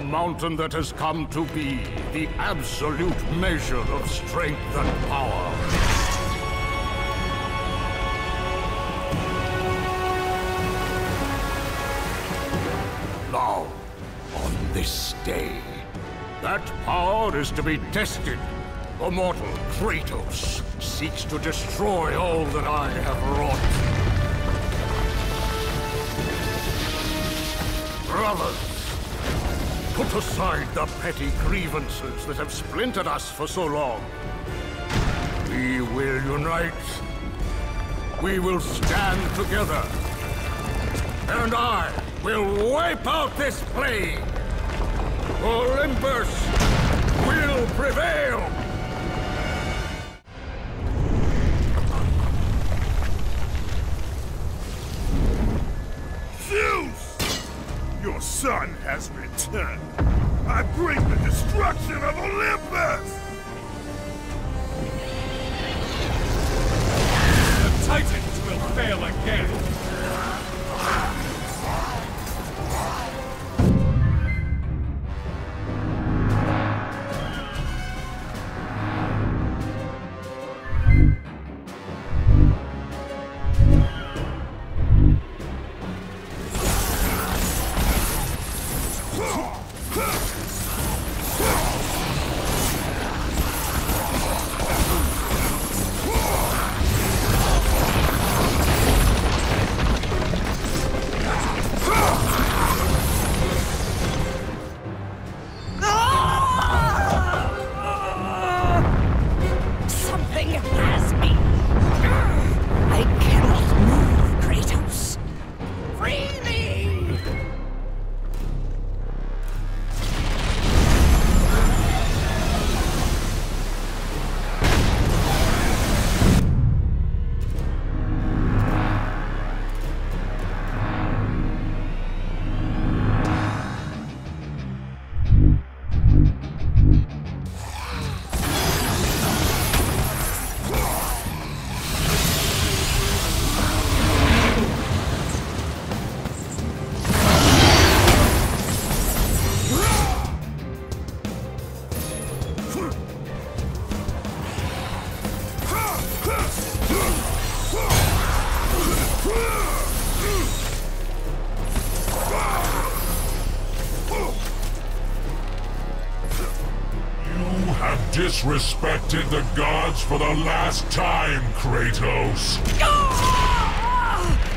mountain that has come to be the absolute measure of strength and power. Now, on this day, that power is to be tested. The mortal Kratos seeks to destroy all that I have wrought. Brothers, put aside the petty grievances that have splintered us for so long. We will unite. We will stand together. And I will wipe out this plague. Olympus will prevail. Zeus! Your son has returned. I bring the destruction of Olympus! The Titans will fail again! Disrespected the gods for the last time, Kratos!